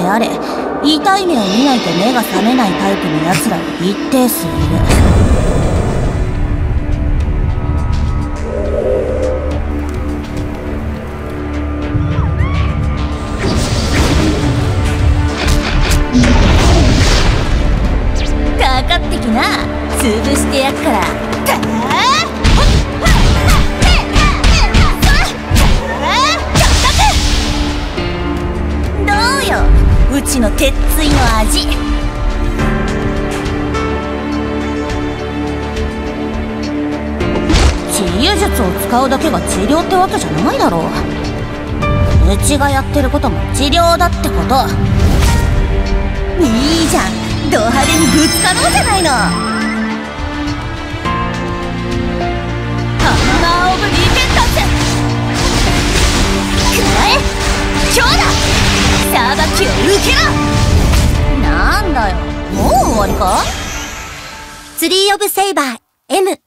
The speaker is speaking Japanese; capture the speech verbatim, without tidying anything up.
であれ、痛い目を見ないと目が覚めないタイプの奴らが一定数いる。かかってきな、潰してやっから。どうよ、うちの鉄槌の味。治癒術を使うだけが治療ってわけじゃないだろう。うちがやってることも治療だってこと。いいじゃん、ド派手にぶつかろうじゃないの。ハンマー・オブ・リペンタンス、くらえ、今日だ、裁きを受けろ。なんだよ、もう終わりか。 ツリー・オブ・セイバー エム